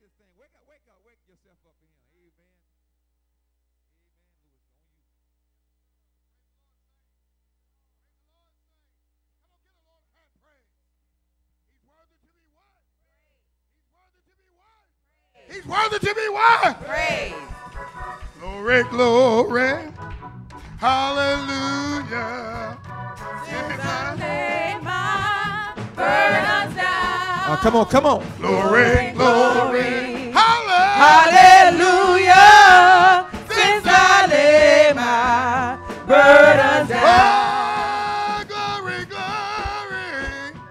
this thing. Wake up, wake up, wake yourself up in here. Amen. Amen. Louis, on you. Come on, give the Lord a hand praise. He's worthy to be what? He's worthy to be what? Praise. Glory, glory. Hallelujah. Lay my burdens down. Come on, come on. Glory, glory. Hallelujah. Since I lay my burdens down. Oh, glory, glory.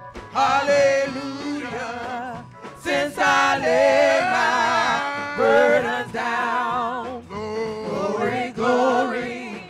Hallelujah. Since I lay my burdens down. Glory, glory.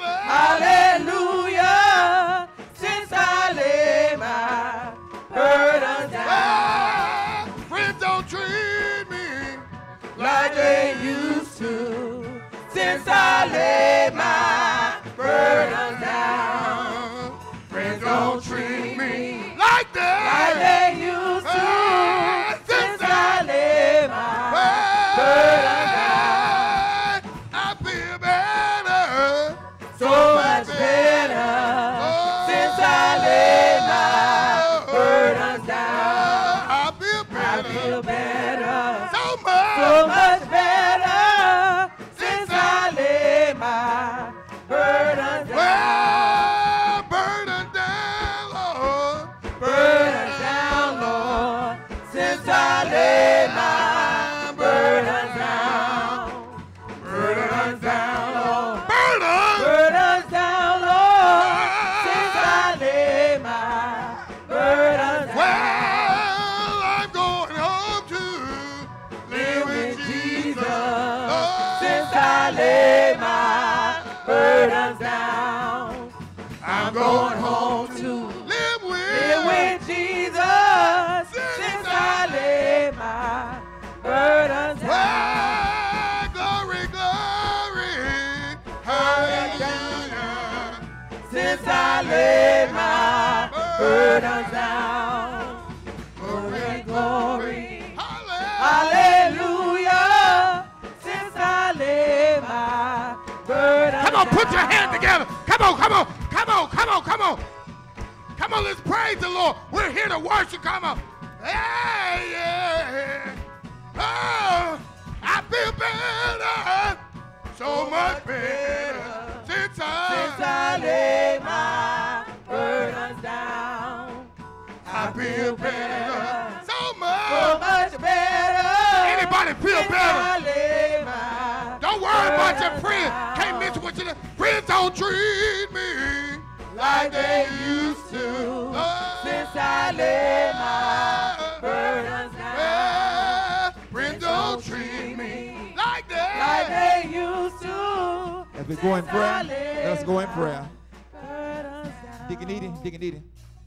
Hallelujah. Since I lay my burdens down. Friends don't treat me Like they used to. Since I lay my burdens down. Friends don't treat me like that. Like they used to. Since I lay my burdens down. I feel better. So much better. Since I lay my burdens down. I feel I better. feel better. So much. So much better. Since I lay my burdens down. Well, burden down, Lord. Burdens down, Lord. Since I lay my burdens down. Burdens down, Lord. Burden. Burdens down, Lord. Since I lay my burdens down. Well, I'm going home to live with Jesus. Since I lay my burdens down. I'm Going home to live live with Jesus. Since I lay my burdens down. Well, glory, glory. Hallelujah. Since I lay my burdens down. Glory, glory. Hallelujah. Since I lay my burdens Come on, put your down. hand together. Come on, come on, come on, come on, come on. Come on, let's praise the Lord. We're here to worship. Come on. Hey, yeah. Oh, I feel better. So much better since I lay my burdens down. I feel better. So So much. much better. Anybody feel Since better? I lay my Don't worry about your friends. down. Can't mention what you do. Friends don't treat me like they used to. Since I lay my burdens down. Friends don't treat me like that. Like they used to. As we go in Since I prayer, lay let us go in my prayer. burdens down. Deacon Edie, Deacon Edie.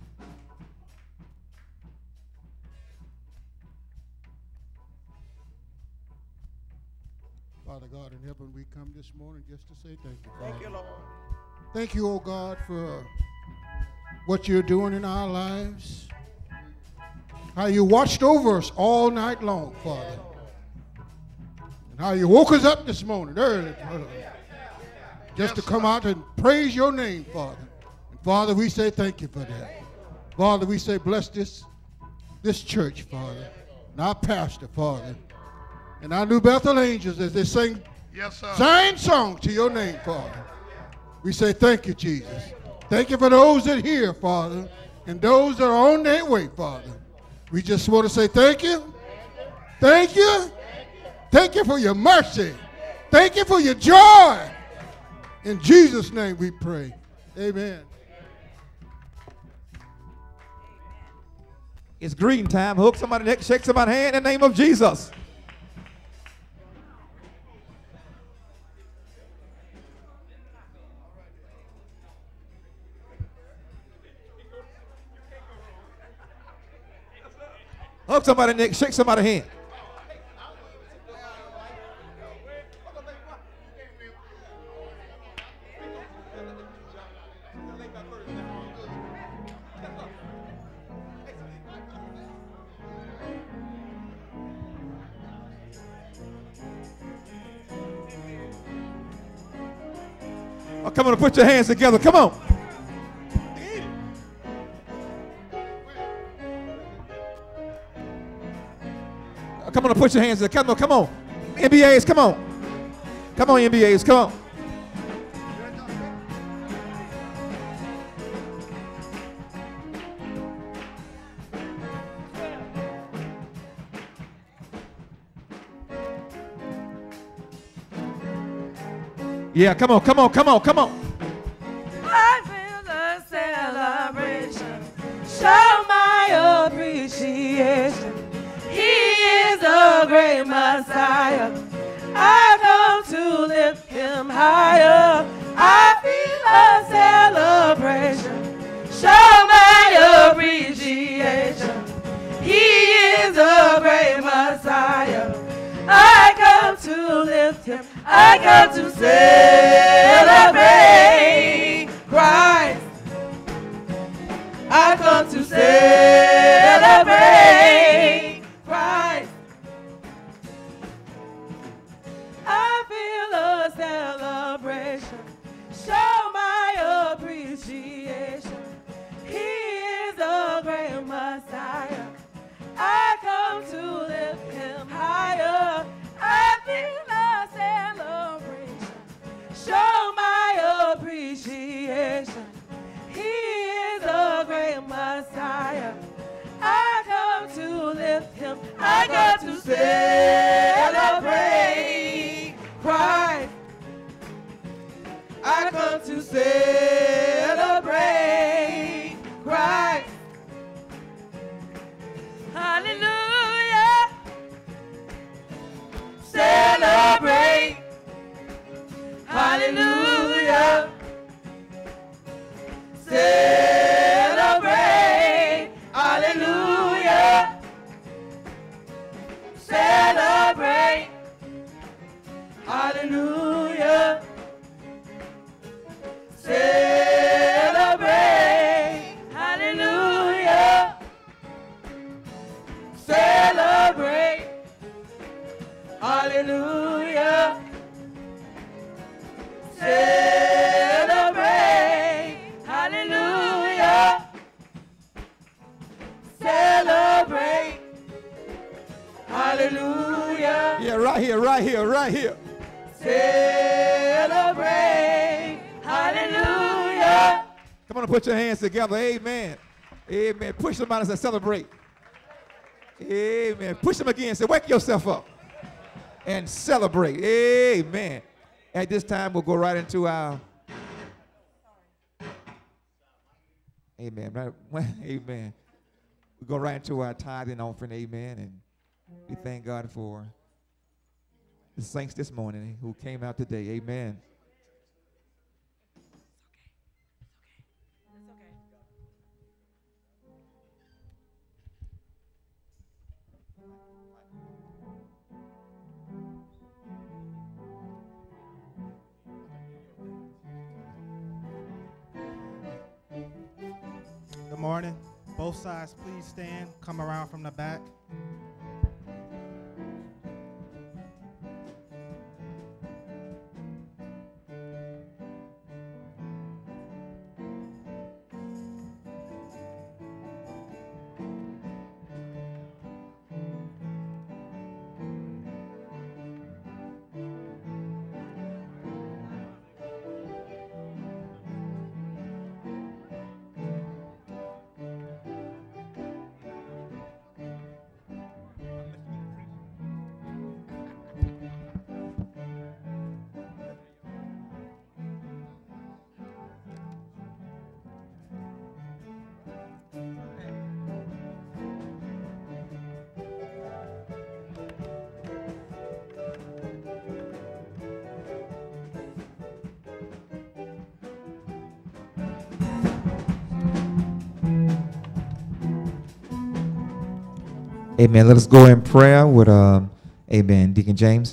Father God in heaven, we come this morning just to say thank you, Father. Thank you, Lord. Thank you, oh God, for what you're doing in our lives. How you watched over us all night long, Father. And how you woke us up this morning early, Father, just to come out and praise your name, Father. And Father, we say thank you for that. Father, we say bless this church, Father, and our pastor, Father, and our New Bethel angels as they sing songs to your name, Father. We say thank you, Jesus. Thank you for those that hear, Father, and those that are on their way, Father. We just want to say thank you. Thank you. Thank you for your mercy. Thank you for your joy. In Jesus' name we pray. Amen. It's greeting time. Hook somebody neck, shake somebody's hand in the name of Jesus. Hug somebody's neck, shake somebody's hand. Oh, come on and put your hands together. Come on. Oh, come on and put your hands together. Come on. NBAs, come on. Come on, NBAs, come on. Yeah, come on, come on, come on, come on. I feel the celebration. Show my appreciation. He is a great Messiah. I come to lift him higher. I feel a celebration. Show my appreciation. He is a great Messiah. I come to lift him. I come to celebrate Christ. I come to celebrate Christ. I feel a celebration. Show my appreciation. He is a great Messiah. I come to lift him higher. I feel a celebration. Show my appreciation. He is a great Messiah. I come to lift him. I come to celebrate Christ. I come to celebrate Christ. Hallelujah. Celebrate. Hallelujah. Celebrate. Hallelujah. Celebrate. Hallelujah. Celebrate. Hallelujah. Celebrate. Hallelujah. Celebrate. Hallelujah. Celebrate. Hallelujah. Yeah, right here, right here, right here. Celebrate. Hallelujah. Come on and put your hands together. Amen. Amen. Push somebody and say, celebrate. Amen. Push them again. Say, wake yourself up and celebrate. Amen. At this time, we'll go right into our. Amen. Right, amen. We go right into our tithing offering. Amen. And we thank God for the saints this morning who came out today. Amen. Good morning. Both sides, please stand. Come around from the back. Amen. Let us go in prayer with, amen, Deacon James.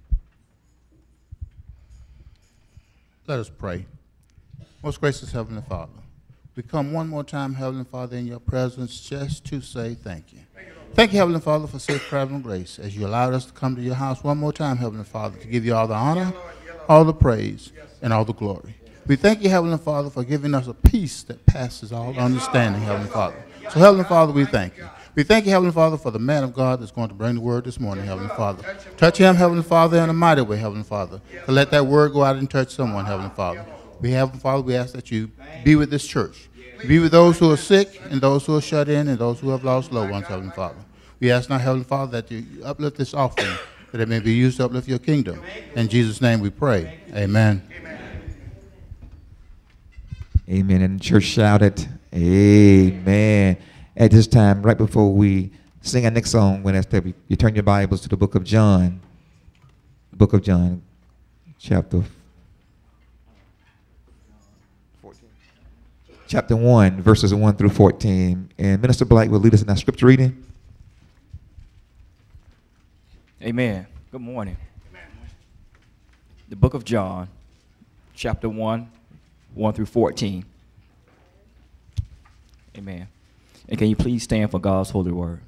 Let us pray. Most gracious Heavenly Father, we come one more time, Heavenly Father, in your presence just to say thank you. Thank you, Heavenly Father, for safe traveling grace as you allowed us to come to your house one more time, Heavenly Father, to give you all the honor, all the praise, and all the glory. We thank you, Heavenly Father, for giving us a peace that passes all understanding, Heavenly Father. So, Heavenly Father, we thank you. We thank you, Heavenly Father, for the man of God that's going to bring the word this morning, Heavenly Father. Touch him, Heavenly Father, in a mighty way, Heavenly Father, to let that word go out and touch someone, Heavenly Father. Heavenly Father, we ask that you be with this church. Be with those who are sick and those who are shut in and those who have lost loved ones, Heavenly Father. We ask now, Heavenly Father, that you uplift this offering, that it may be used to uplift your kingdom. In Jesus' name we pray. Amen. Amen. And the church shouted, amen. At this time, right before we sing our next song, when you turn your Bibles to the book of John. The book of John, chapter 1, verses 1 through 14. And Minister Black will lead us in our scripture reading. Amen. Good morning. The book of John, chapter 1, 1 through 14. Amen. And can you please stand for God's holy word?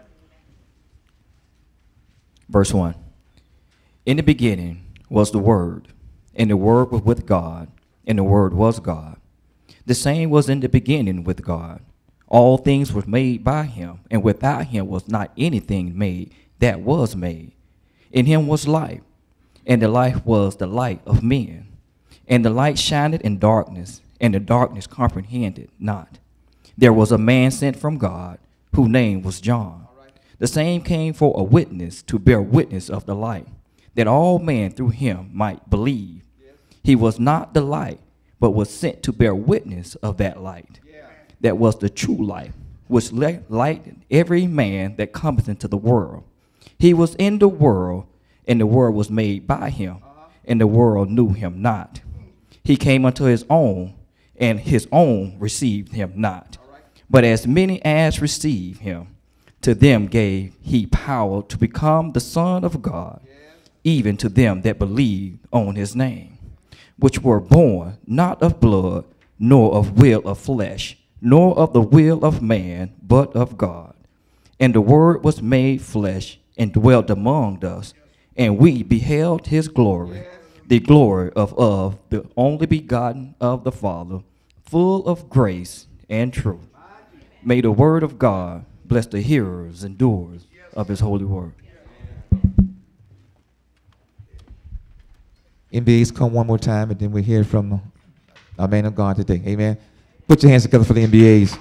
Verse 1. In the beginning was the Word, and the Word was with God, and the Word was God. The same was in the beginning with God. All things were made by him, and without him was not anything made that was made. In him was life, and the life was the light of men. And the light shined in darkness, and the darkness comprehended not. There was a man sent from God, whose name was John. The same came for a witness, to bear witness of the light, that all men through him might believe. He was not the light, but was sent to bear witness of that light. That was the true light, which lighted every man that cometh into the world. He was in the world, and the world was made by him, and the world knew him not. He came unto his own, and his own received him not. But as many as received him, to them gave he power to become the Son of God, even to them that believe on his name, which were born not of blood, nor of will of flesh, nor of the will of man, but of God. And the Word was made flesh, and dwelt among us, and we beheld his glory, the glory of the only begotten of the Father, full of grace and truth. May the word of God bless the hearers and doers of his holy word. MBAs come one more time, and then we hear from our man of God today. Amen. Put your hands together for the MBAs.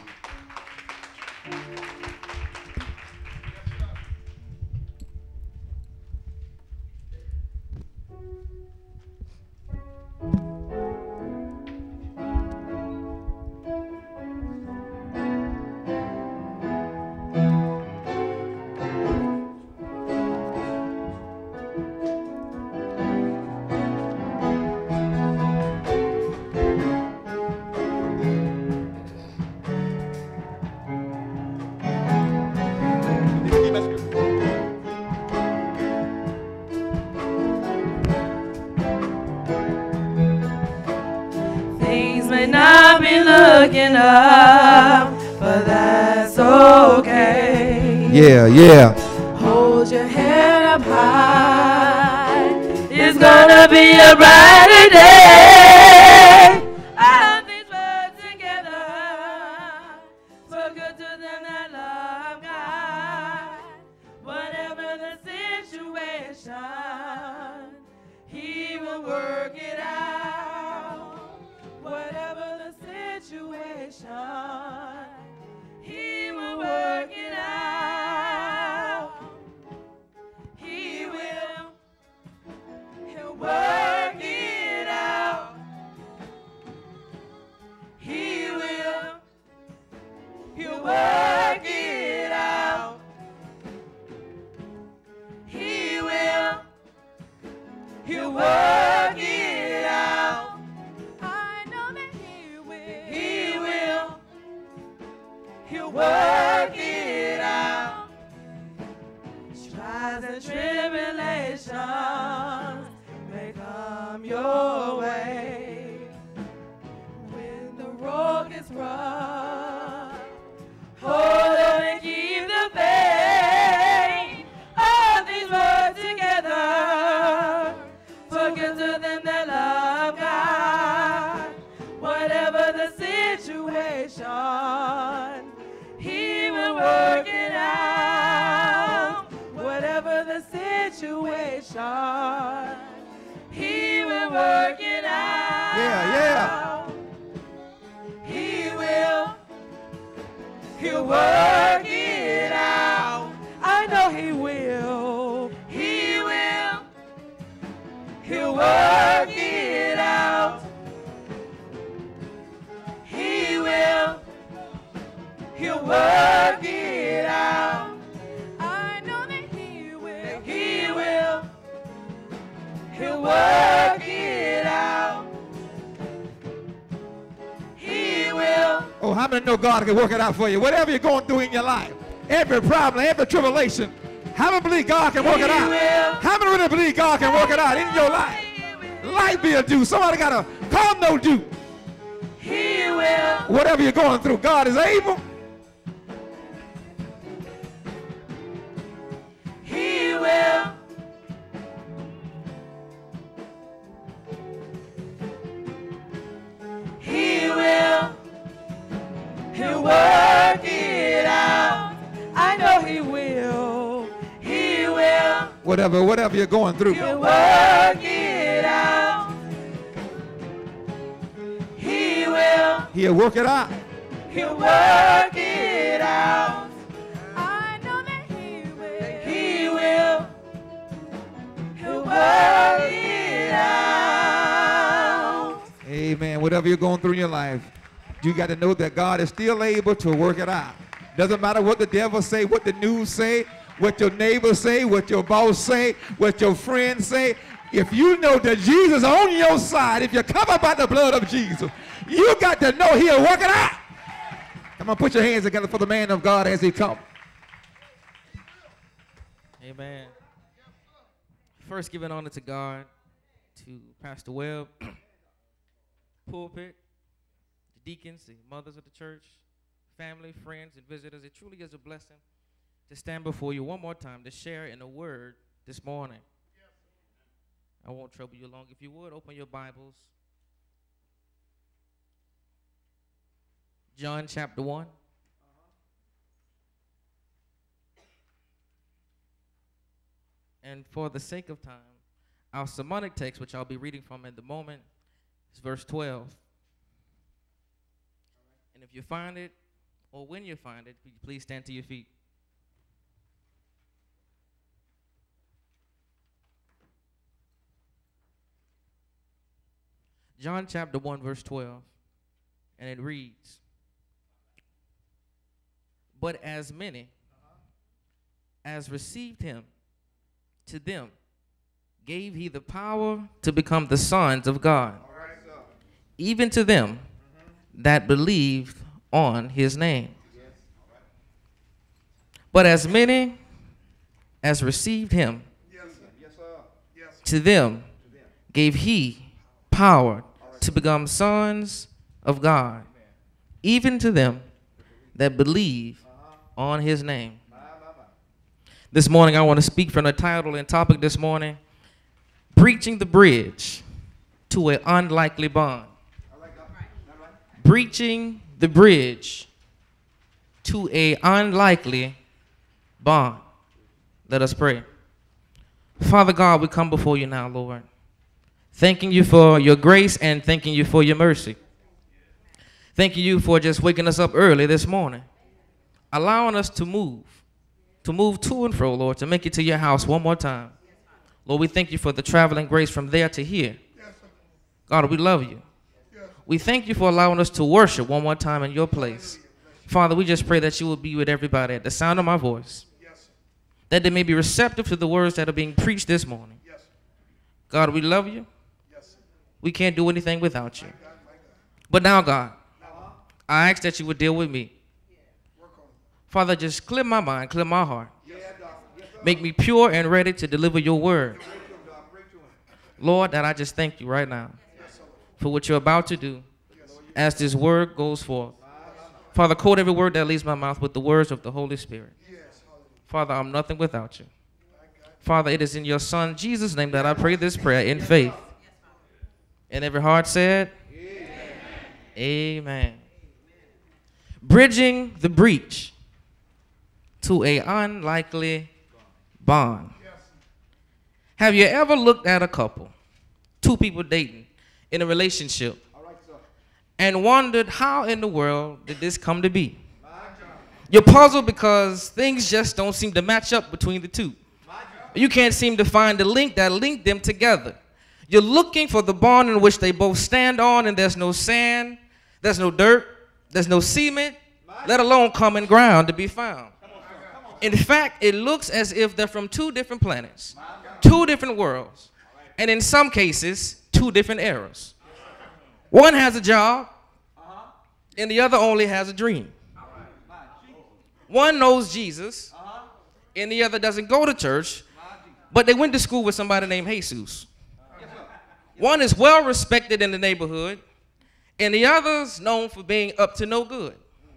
Things may not be looking up, but that's okay. Yeah. Hold your head up high. It's gonna be a brighter day. All these words together for good to them that love God. Whatever the situation, he will work it out. Whatever the situation, he will work it out. He will. He'll work it out. He will. He'll work it out. He will. He'll work it out. I know that he will. He will. He'll work it out. Trials and tribulations may come your way. When the road gets rough, hold on and keep the faith. All these work together for good to them that love God. Yeah, He'll work it out. I know he will. He will. He'll work it out. He will. He'll work it out. I know that he will. He will. He'll work it out. He will. Oh, how many know God can work it out for you? Whatever you're going through in your life, every problem, every tribulation, how many believe God can work it out? How many really believe God can work it out in your life? Life be a do. Somebody got to call no do. He will. Whatever you're going through, God is able. He will. He will. He'll work it out. I know he will. He will. Whatever you're going through. He'll work it out. He will. He'll work it out. He'll work it out. I know that he will. He will. He'll work it out. Amen. Whatever you're going through in your life, you got to know that God is still able to work it out. Doesn't matter what the devil say, what the news say, what your neighbors say, what your boss say, what your friends say. If you know that Jesus is on your side, if you're covered by the blood of Jesus, you got to know he'll work it out. Come on, put your hands together for the man of God as he comes. Amen. First, giving honor to God, to Pastor Webb, pulpit, the deacons, the mothers of the church, family, friends, and visitors. It truly is a blessing to stand before you one more time to share in a word this morning. I won't trouble you long. If you would, open your Bibles. John chapter 1. And for the sake of time, our sermonic text, which I'll be reading from in the moment, is verse 12. And if you find it, or when you find it, please stand to your feet. John chapter 1, verse 12. And it reads, "But as many as received him, to them gave he the power to become the sons of God, even to them that believed on his name. But as many as received him, to them gave he power to become sons of God, even to them that believe on his name." This morning, I want to speak from the title and topic this morning, Breaching the Bridge to an Unlikely Bond. Breaching the bridge to an unlikely bond. Let us pray. Father God, we come before you now, Lord, thanking you for your grace and thanking you for your mercy. Thanking you for just waking us up early this morning, allowing us to move to and fro, Lord, to make it to your house one more time. Lord, we thank you for the traveling grace from there to here. God, we love you. We thank you for allowing us to worship one more time in your place. Father, we just pray that you will be with everybody at the sound of my voice, that they may be receptive to the words that are being preached this morning. God, we love you. We can't do anything without you. But now, God, I ask that you would deal with me. Father, just clear my mind, clear my heart. Make me pure and ready to deliver your word. Lord, that I just thank you right now for what you're about to do as this word goes forth. Father, coat every word that leaves my mouth with the words of the Holy Spirit. Father, I'm nothing without you. Father, it is in your Son, Jesus' name, that I pray this prayer in faith. And every heart said, Amen. Amen. Bridging the breach to an unlikely bond. Have you ever looked at a couple, two people dating, in a relationship and wondered how in the world did this come to be. You're puzzled because things just don't seem to match up between the two. You can't seem to find the link that linked them together. You're looking for the bond in which they both stand on, and there's no sand, there's no dirt, there's no cement, let alone common ground to be found. In fact, it looks as if they're from two different planets, two different worlds, and in some cases, two different eras. One has a job, and the other only has a dream. One knows Jesus, and the other doesn't go to church, but they went to school with somebody named Jesus. One is well respected in the neighborhood, and the other's known for being up to no good.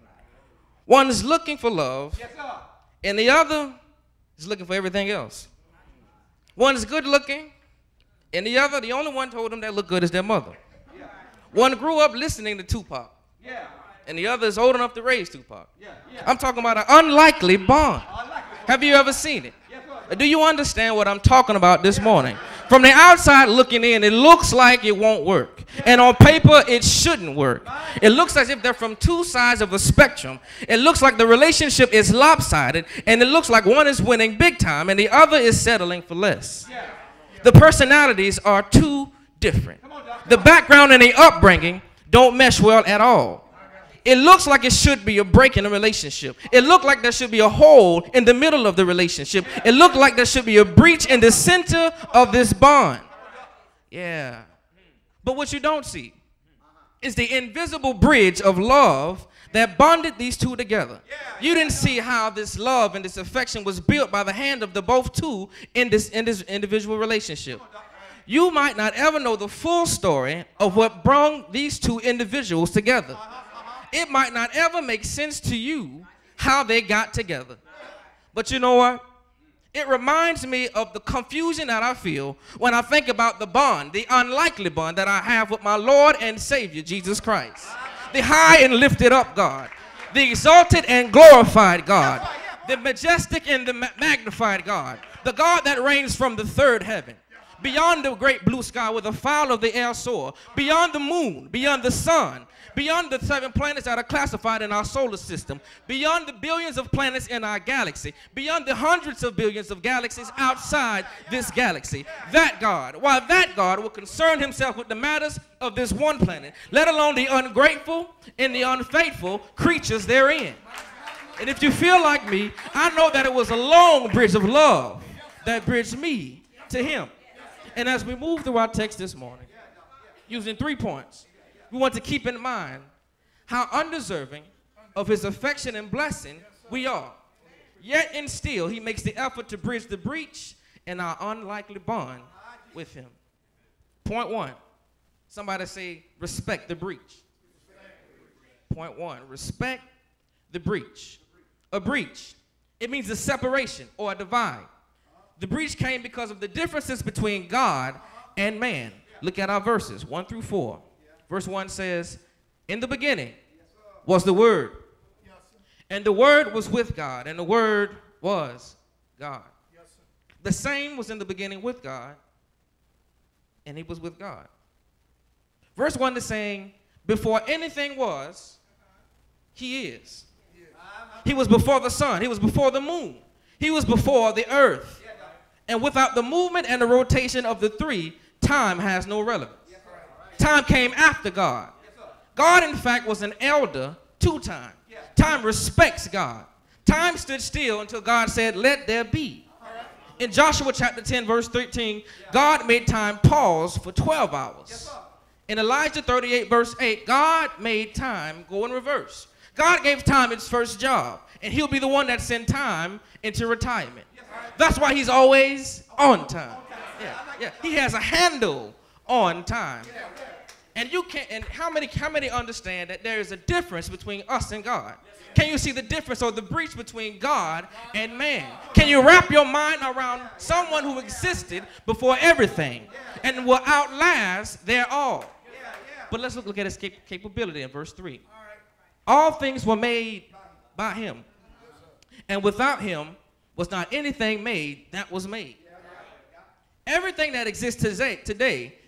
One is looking for love, and the other is looking for everything else. One is good looking, and the other, the only one told them that look good is their mother. One grew up listening to Tupac, and the other is old enough to raise Tupac. I'm talking about an unlikely bond. Have you ever seen it? Do you understand what I'm talking about this morning? From the outside looking in, it looks like it won't work. And on paper, it shouldn't work. It looks as if they're from two sides of a spectrum. It looks like the relationship is lopsided, and it looks like one is winning big time and the other is settling for less. The personalities are too different. The background and the upbringing don't mesh well at all. It looks like it should be a break in a relationship. It looked like there should be a hole in the middle of the relationship. It looked like there should be a breach in the center of this bond. Yeah. But what you don't see is the invisible bridge of love that bonded these two together. You didn't see how this love and this affection was built by the hand of the both two in this individual relationship. You might not ever know the full story of what brought these two individuals together. It might not ever make sense to you how they got together. But you know what? It reminds me of the confusion that I feel when I think about the bond, the unlikely bond that I have with my Lord and Savior, Jesus Christ. The high and lifted up God, the exalted and glorified God, the majestic and the magnified God, the God that reigns from the third heaven, beyond the great blue sky where the fowl of the air soar, beyond the moon, beyond the sun, beyond the 7 planets that are classified in our solar system, beyond the billions of planets in our galaxy, beyond the hundreds of billions of galaxies outside this galaxy. That God, while that God will concern himself with the matters of this one planet, let alone the ungrateful and the unfaithful creatures therein. And if you feel like me, I know that it was a long bridge of love that bridged me to him. And as we move through our text this morning, using 3 points, we want to keep in mind how undeserving of his affection and blessing we are. Yet and still, he makes the effort to bridge the breach in our unlikely bond with him. Point 1. Somebody say, respect the breach. Point 1. Respect the breach. A breach, it means a separation or a divide. The breach came because of the differences between God and man. Look at our verses, 1 through 4. Verse 1 says, in the beginning was the Word, and the Word was with God, and the Word was God. The same was in the beginning with God, and he was with God. Verse 1 is saying, before anything was, he is. He was before the sun. He was before the moon. He was before the earth. And without the movement and the rotation of the three, time has no relevance. Time came after God. God, in fact, was an elder to time. Time respects God. Time stood still until God said, let there be. In Joshua chapter 10, verse 13, God made time pause for 12 hours. In Elijah 38, verse 8, God made time go in reverse. God gave time its first job, and he'll be the one that sent time into retirement. That's why he's always on time. He has a handle on time. And you can't, and how many understand that there is a difference between us and God? Can you see the difference or the breach between God and man? Can you wrap your mind around someone who existed before everything and will outlast their all? But let's look at his capability in verse 3. All things were made by him, and without him was not anything made that was made. Everything that exists today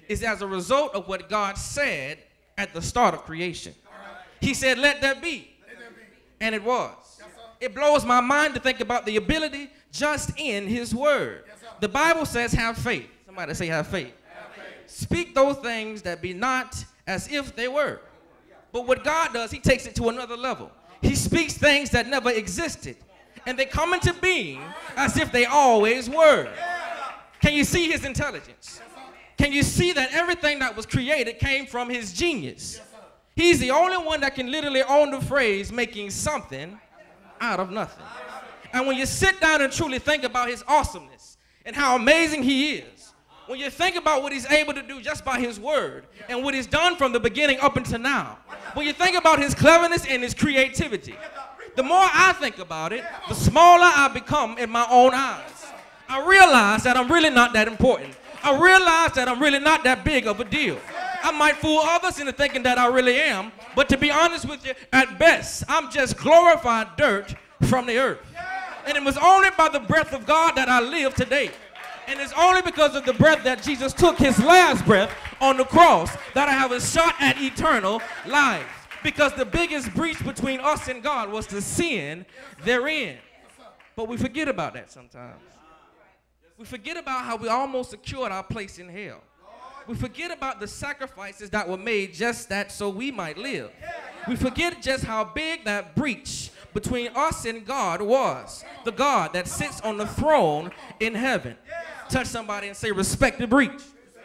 is as a result of what God said at the start of creation. He said, let there be. And it was. It blows my mind to think about the ability just in his word. The Bible says have faith. Somebody say have faith. Speak those things that be not as if they were. But what God does, he takes it to another level. He speaks things that never existed, and they come into being as if they always were. Can you see his intelligence? Can you see that everything that was created came from his genius? He's the only one that can literally own the phrase making something out of nothing. And when you sit down and truly think about his awesomeness and how amazing he is, when you think about what he's able to do just by his word and what he's done from the beginning up until now, when you think about his cleverness and his creativity, the more I think about it, the smaller I become in my own eyes. I realize that I'm really not that important. I realize that I'm really not that big of a deal. I might fool others into thinking that I really am, but to be honest with you, at best, I'm just glorified dirt from the earth. And it was only by the breath of God that I live today. And it's only because of the breath that Jesus took, his last breath on the cross, that I have a shot at eternal life. Because the biggest breach between us and God was the sin therein. But we forget about that sometimes. We forget about how we almost secured our place in hell. We forget about the sacrifices that were made just that so we might live. We forget just how big that breach between us and God was. The God that sits on the throne in heaven. Touch somebody and say, respect the breach.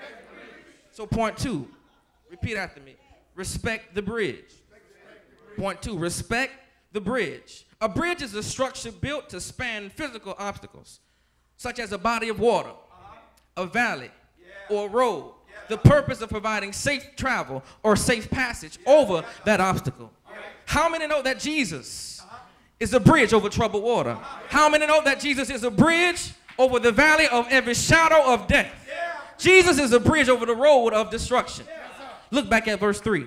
So point 2, repeat after me. Respect the bridge. Point 2, respect the bridge. A bridge is a structure built to span physical obstacles, such as a body of water, a valley, or a road. The purpose of providing safe travel or safe passage over that obstacle. How many know that Jesus is a bridge over troubled water? How many know that Jesus is a bridge over the valley of every shadow of death? Jesus is a bridge over the road of destruction. Look back at verse 3.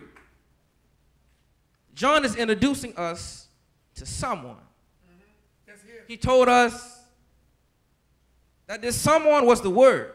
John is introducing us to someone. He told us that this someone was the Word.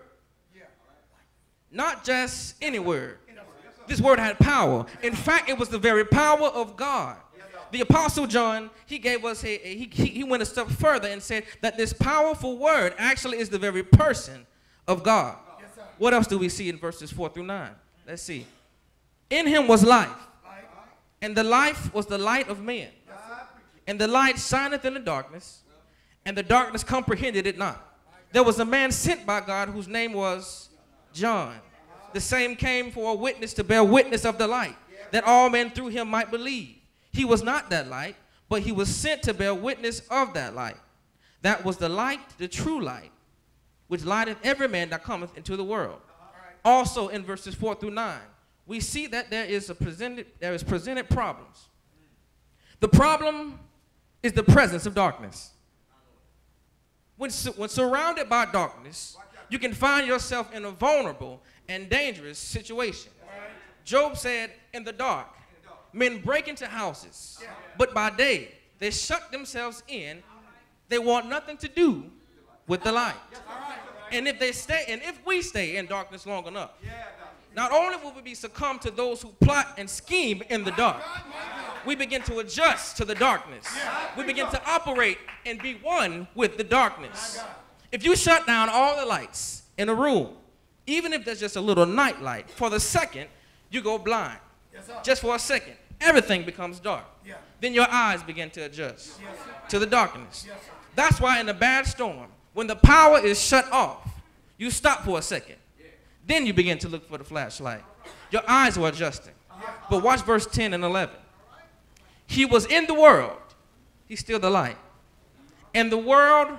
Not just any word. This word had power. In fact, it was the very power of God. The Apostle John, he gave us he went a step further and said that this powerful word actually is the very person of God. What else do we see in verses 4 through 9? Let's see. In him was life, and the life was the light of men. And the light shineth in the darkness, and the darkness comprehended it not. There was a man sent by God whose name was John. The same came for a witness to bear witness of the light, that all men through him might believe. He was not that light, but he was sent to bear witness of that light. That was the light, the true light, which lighteth every man that cometh into the world. Also in verses 4 through 9, we see that there is presented problems. The problem is the presence of darkness. When surrounded by darkness, you can find yourself in a vulnerable and dangerous situation. Job said, in the dark, men break into houses, but by day they shut themselves in. They want nothing to do with the light. And if we stay in darkness long enough, not only will we be succumb to those who plot and scheme in the dark, we begin to adjust to the darkness. We begin to operate and be one with the darkness. If you shut down all the lights in a room, even if there's just a little night light, for the second, you go blind. Just for a second, everything becomes dark. Then your eyes begin to adjust to the darkness. That's why in a bad storm, when the power is shut off, you stop for a second. Then you begin to look for the flashlight. Your eyes are adjusting. But watch verse 10 and 11. He was in the world. He's still the light. And the world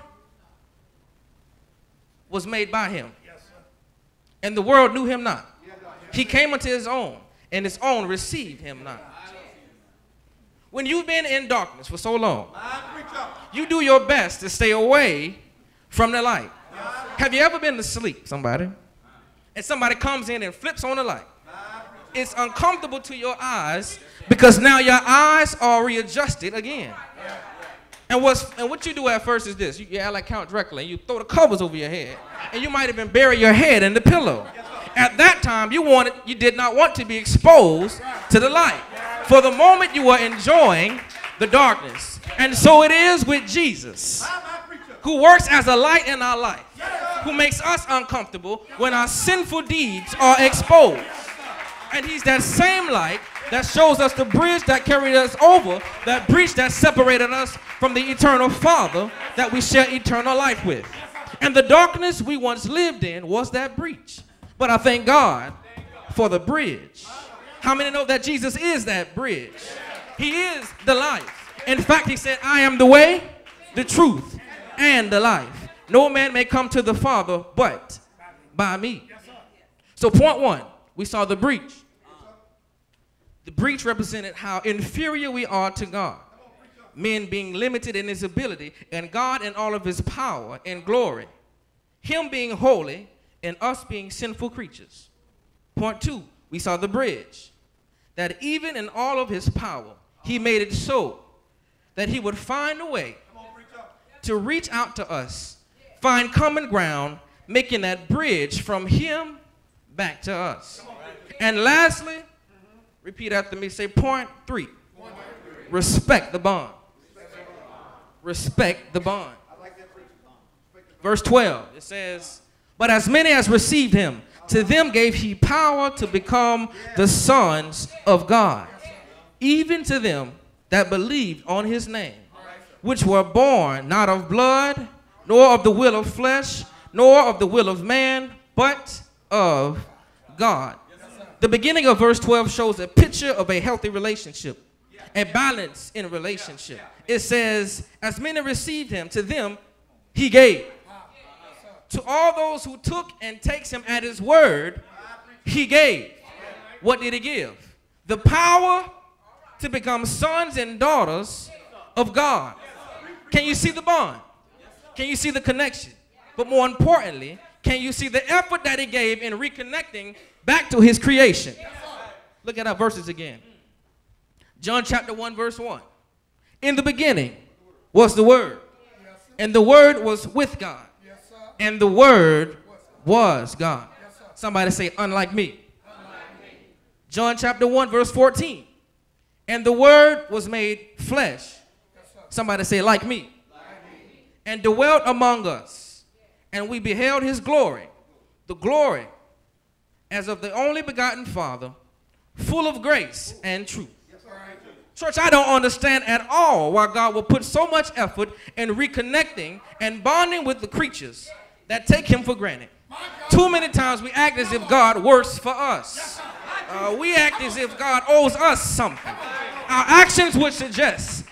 was made by him. And the world knew him not. He came unto his own, and his own received him not. When you've been in darkness for so long, you do your best to stay away from the light. Have you ever been to sleep, somebody? And somebody comes in and flips on the light. It's uncomfortable to your eyes because now your eyes are readjusted again. And what you do at first is this. You act like Count Dracula, and you throw the covers over your head. And you might even bury your head in the pillow. At that time, you did not want to be exposed to the light. For the moment, you were enjoying the darkness. And so it is with Jesus, who works as a light in our life, who makes us uncomfortable when our sinful deeds are exposed. And he's that same light that shows us the bridge that carried us over, that breach that separated us from the eternal Father that we share eternal life with. And the darkness we once lived in was that breach. But I thank God for the bridge. How many know that Jesus is that bridge? He is the life. In fact, he said, I am the way, the truth, and the life. No man may come to the Father but by me. So point one, we saw the breach. The breach represented how inferior we are to God. Men being limited in his ability, and God in all of his power and glory. Him being holy, and us being sinful creatures. Point two, we saw the bridge. That even in all of his power, he made it so that he would find a way to reach out to us, find common ground, making that bridge from him back to us. And lastly, repeat after me, say point three. Respect the bond. Respect the bond. Verse 12, it says, but as many as received him, to them gave he power to become the sons of God, even to them that believed on his name, which were born not of blood, nor of the will of flesh, nor of the will of man, but of God. The beginning of verse 12 shows a picture of a healthy relationship, a balance in a relationship. It says, as many received him, to them he gave. To all those who took and takes him at his word, he gave. What did he give? The power to become sons and daughters of God. Can you see the bond? Can you see the connection? But more importantly, can you see the effort that he gave in reconnecting back to his creation? Look at our verses again. John chapter 1, verse 1. In the beginning was the Word, and the Word was with God, and the Word was God. Somebody say, unlike me. John chapter 1, verse 14. And the Word was made flesh. Somebody say, like me. And dwelt among us. And we beheld his glory. The glory as of the only begotten Father, full of grace and truth. Church, I don't understand at all why God will put so much effort in reconnecting and bonding with the creatures that take him for granted. Too many times we act as if God works for us. We act as if God owes us something. Our actions would suggest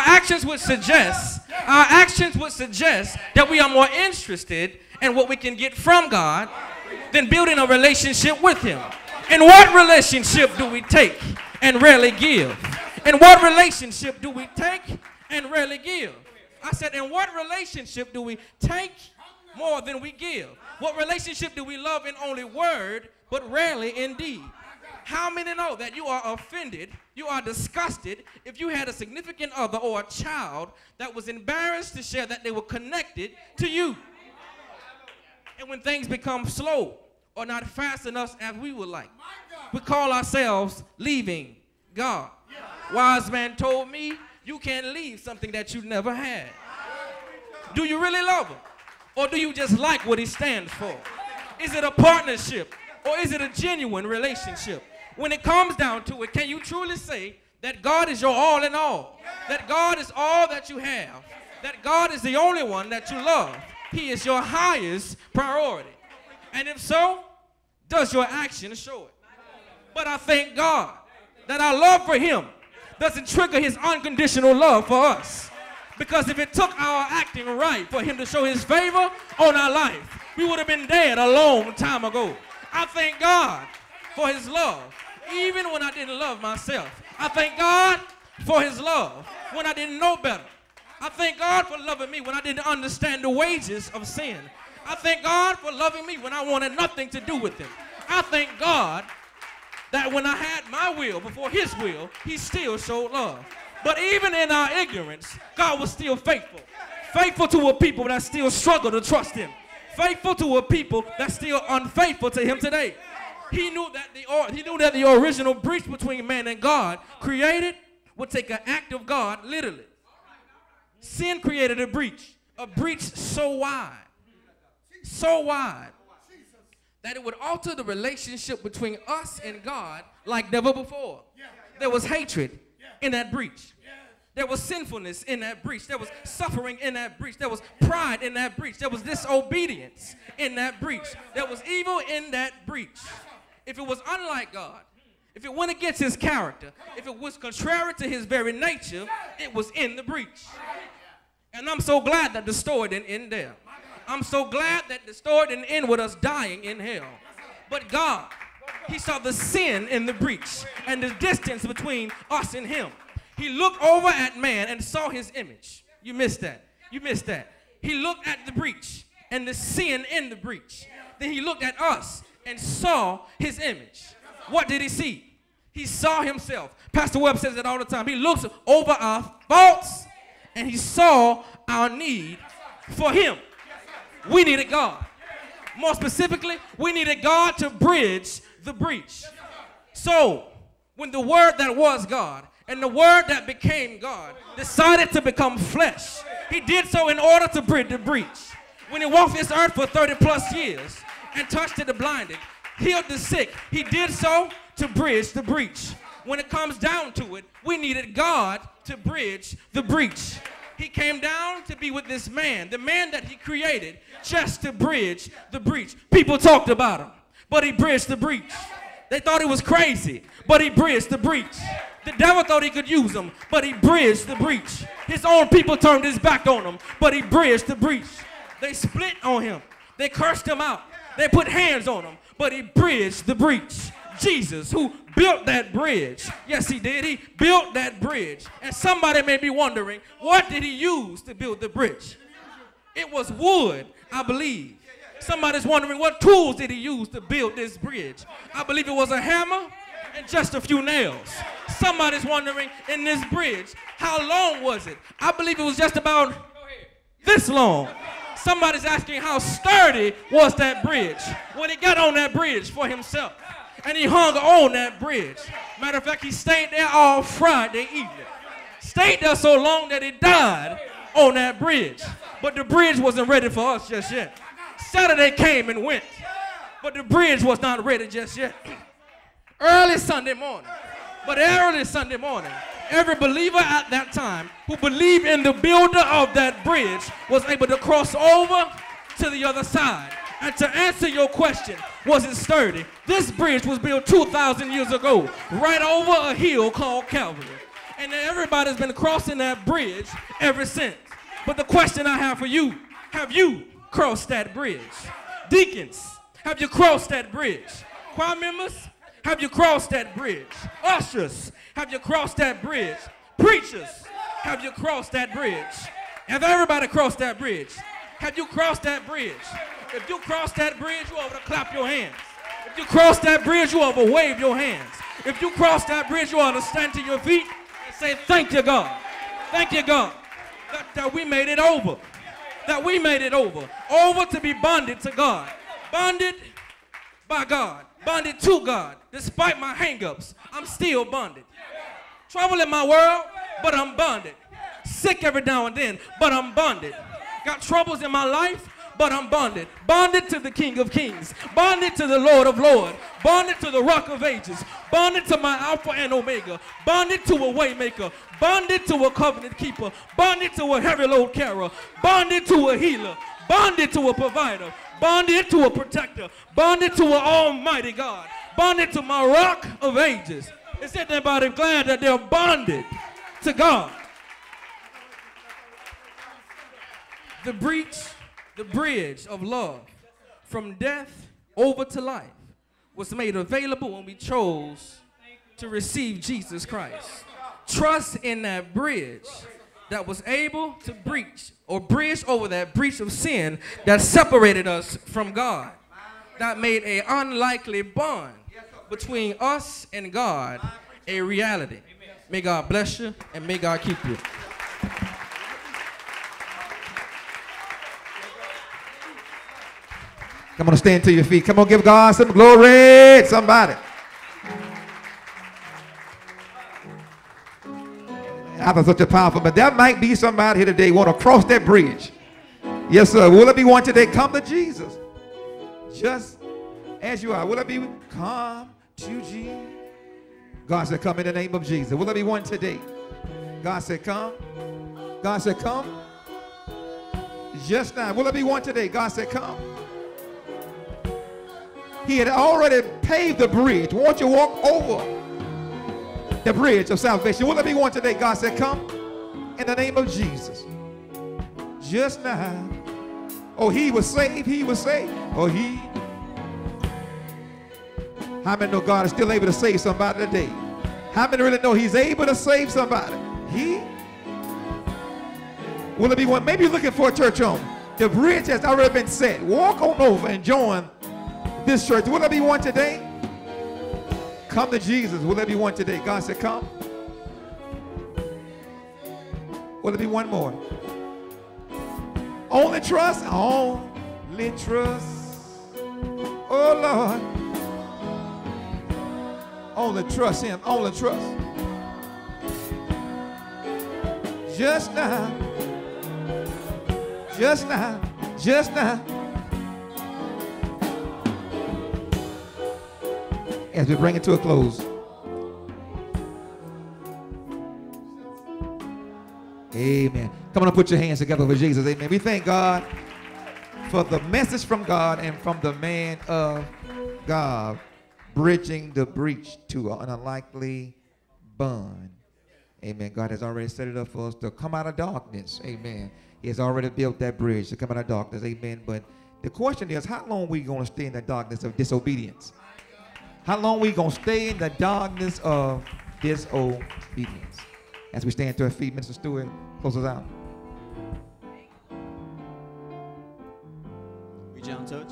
that we are more interested in what we can get from God than building a relationship with him. In what relationship do we take and rarely give? In what relationship do we take and rarely give? I said, in what relationship do we take more than we give? What relationship do we love in only word, but rarely in deed? How many know that you are offended, you are disgusted if you had a significant other or a child that was embarrassed to share that they were connected to you? And when things become slow or not fast enough as we would like, we call ourselves leaving God. Wise man told me, you can't leave something that you never had. Do you really love him? Or do you just like what he stands for? Is it a partnership? Or is it a genuine relationship? When it comes down to it, can you truly say that God is your all in all? That God is all that you have? That God is the only one that you love? He is your highest priority. And if so, does your action show it? But I thank God that our love for him doesn't trigger his unconditional love for us. Because if it took our acting right for him to show his favor on our life, we would have been dead a long time ago. I thank God for his love, even when I didn't love myself. I thank God for his love when I didn't know better. I thank God for loving me when I didn't understand the wages of sin. I thank God for loving me when I wanted nothing to do with him. I thank God that when I had my will before his will, he still showed love. But even in our ignorance, God was still faithful. Faithful to a people that still struggle to trust him. Faithful to a people that's still unfaithful to him today. He knew that the original breach between man and God created would take an act of God literally. Sin created a breach so wide, that it would alter the relationship between us and God like never before. There was hatred in that breach. There was sinfulness in that breach. There was suffering in that breach. There was pride in that breach. There was disobedience in that breach. There was evil in that breach. If it was unlike God, if it went against his character, if it was contrary to his very nature, it was in the breach. And I'm so glad that the story didn't end there. I'm so glad that the story didn't end with us dying in hell. But God, he saw the sin in the breach and the distance between us and him. He looked over at man and saw his image. You missed that. You missed that. He looked at the breach and the sin in the breach. Then he looked at us and saw his image. What did he see? He saw himself. Pastor Webb says it all the time. He looks over our faults and he saw our need for him. We needed God. More specifically, we needed God to bridge the breach. So, when the word that was God and the word that became God decided to become flesh, he did so in order to bridge the breach. When he walked this earth for 30 plus years and touched the blinded, healed the sick, he did so to bridge the breach. When it comes down to it, we needed God to bridge the breach. He came down to be with this man, the man that he created, just to bridge the breach. People talked about him, but he bridged the breach. They thought he was crazy, but he bridged the breach. The devil thought he could use him, but he bridged the breach. His own people turned his back on him, but he bridged the breach. They split on him. They cursed him out. They put hands on him, but he bridged the breach. Jesus, who built that bridge. Yes, he did. He built that bridge. And somebody may be wondering, what did he use to build the bridge? It was wood, I believe. Somebody's wondering, what tools did he use to build this bridge? I believe it was a hammer and just a few nails. Somebody's wondering, in this bridge, how long was it? I believe it was just about this long. Somebody's asking, how sturdy was that bridge? When he got on that bridge for himself. And he hung on that bridge. Matter of fact, he stayed there all Friday evening. Stayed there so long that he died on that bridge. But the bridge wasn't ready for us just yet. Saturday came and went, but the bridge was not ready just yet. Early Sunday morning, every believer at that time who believed in the builder of that bridge was able to cross over to the other side. And to answer your question, was it sturdy? This bridge was built 2,000 years ago, right over a hill called Calvary. And everybody's been crossing that bridge ever since. But the question I have for you, have you crossed that bridge? Deacons, have you crossed that bridge? Choir members, have you crossed that bridge? Ushers, have you crossed that bridge? Preachers, have you crossed that bridge? Have everybody crossed that bridge? Have you crossed that bridge? If you cross that bridge, you ought to clap your hands. If you cross that bridge, you ought to wave your hands. If you cross that bridge, you ought to stand to your feet and say, thank you, God. Thank you, God, that we made it over. That we made it over. Over to be bonded to God. Bonded by God. Bonded to God. Despite my hang-ups, I'm still bonded. Trouble in my world, but I'm bonded. Sick every now and then, but I'm bonded. Got troubles in my life, but I'm bonded. Bonded to the King of Kings. Bonded to the Lord of Lords. Bonded to the Rock of Ages. Bonded to my Alpha and Omega. Bonded to a waymaker. Bonded to a covenant keeper. Bonded to a heavy load carrier. Bonded to a healer. Bonded to a provider. Bonded to a protector. Bonded to an almighty God. Bonded to my Rock of Ages. Is anybody glad that they're bonded to God? The bridge of love from death over to life was made available when we chose to receive Jesus Christ. Trust in that bridge that was able to bridge over that breach of sin that separated us from God, that made an unlikely bond between us and God a reality. May God bless you and may God keep you. Come on, stand to your feet. Come on, give God some glory. Somebody. I thought such a powerful, but there might be somebody here today want to cross that bridge. Yes, sir. Will it be one today? Come to Jesus. Just as you are. Will it be come to Jesus? God said, come in the name of Jesus. Will it be one today? God said, come. God said, come. Just now. Will it be one today? God said, come. He had already paved the bridge. Won't you walk over the bridge of salvation? Will it be one today? God said, come in the name of Jesus. Just now. Oh, he was saved. He was saved. Oh, he. How many know God is still able to save somebody today? How many really know he's able to save somebody? He. Will it be one? Maybe you're looking for a church home. The bridge has already been set. Walk on over and join this church. Will there be one today? Come to Jesus. Will there be one today? God said, come. Will there be one more? Only trust. Only trust. Oh, Lord. Only trust him. Only trust. Just now. Just now. Just now. As we bring it to a close. Amen. Come on and put your hands together for Jesus. Amen. We thank God for the message from God and from the man of God, bridging the breach to an unlikely bond. Amen. God has already set it up for us to come out of darkness. Amen. He has already built that bridge to come out of darkness. Amen. But the question is, how long are we going to stay in the darkness of disobedience? How long are we going to stay in the darkness of disobedience? As we stand to our feet, Mr. Stewart, close us out. Reach out and touch.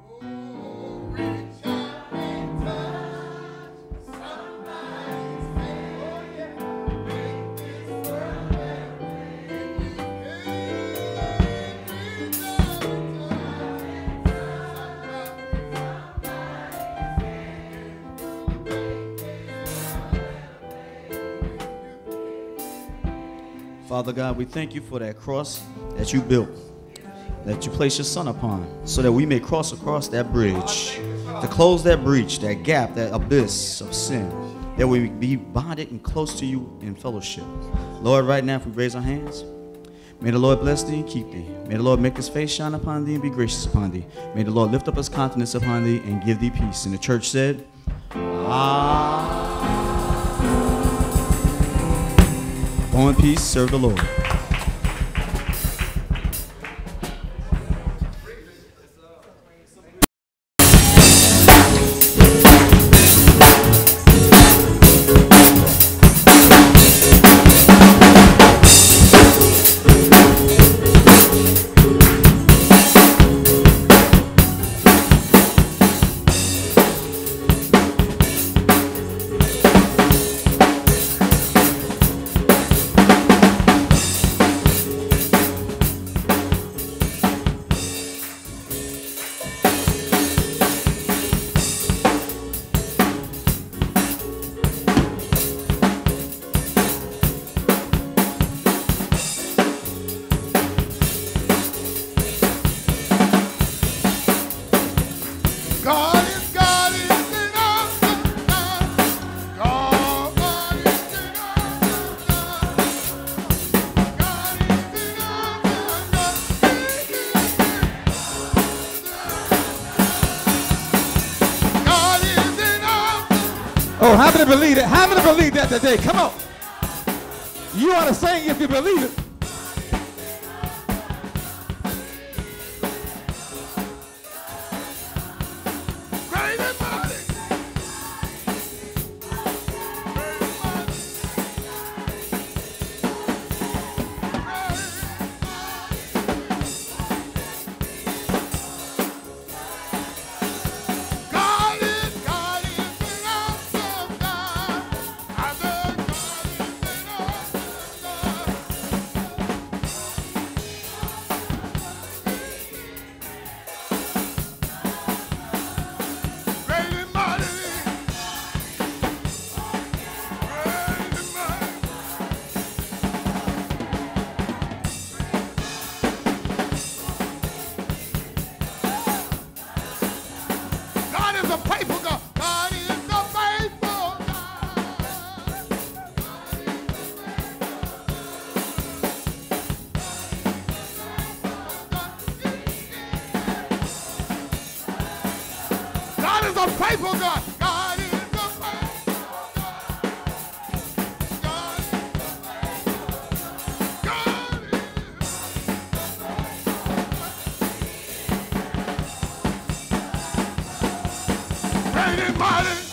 Father God, we thank you for that cross that you built, that you placed your son upon, so that we may cross across that bridge, to close that breach, that gap, that abyss of sin, that we be bonded and close to you in fellowship. Lord, right now, if we raise our hands, may the Lord bless thee and keep thee. May the Lord make his face shine upon thee and be gracious upon thee. May the Lord lift up his countenance upon thee and give thee peace. And the church said, Amen. Go in peace, serve the Lord. Oh, how many believe it? How many believe that today? Come on. You ought to sing if you believe it. a faithful God. God is a faithful God. God is great and mighty.